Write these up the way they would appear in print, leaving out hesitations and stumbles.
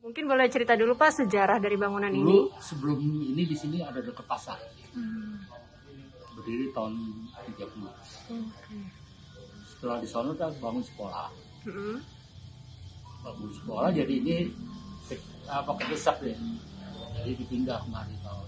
Mungkin boleh cerita dulu Pak sejarah dari bangunan Dulu ini. sebelum ini di sini ada dekat pasar. Berdiri tahun 30. Setelah di sana kita bangun sekolah. Bangun sekolah jadi ini kedesak ya. Jadi dipindah kemari tahun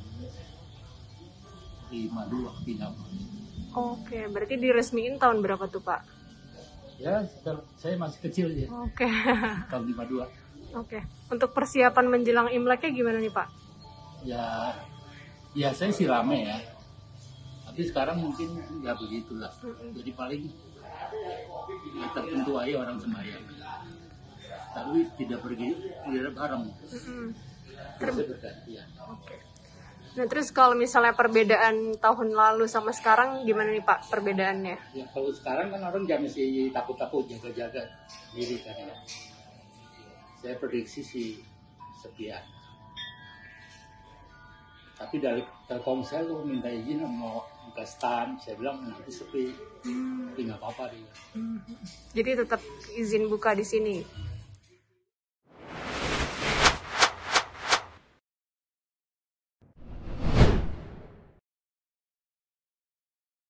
52 pindah. Oke, berarti diresmiin tahun berapa tuh Pak? Ya, saya masih kecil ya. Oke. Tahun 52. Oke. Untuk persiapan menjelang Imleknya gimana nih Pak? Ya, biasanya sih rame ya. Tapi sekarang mungkin nggak begitulah. Jadi paling ya, tertentu aja orang sembahyang. Tapi tidak pergi, tidak bareng. Bisa bergantian. Oke. Nah terus kalau misalnya perbedaan tahun lalu sama sekarang gimana nih Pak perbedaannya? Ya kalau sekarang kan orang jangan masih takut-takut jaga-jaga diri kan ya. Saya prediksi sih sekian. Tapi dari Telkomsel tuh minta izin mau buka stand, saya bilang nanti sepi, tapi nggak apa-apa dia. Jadi tetap izin buka di sini.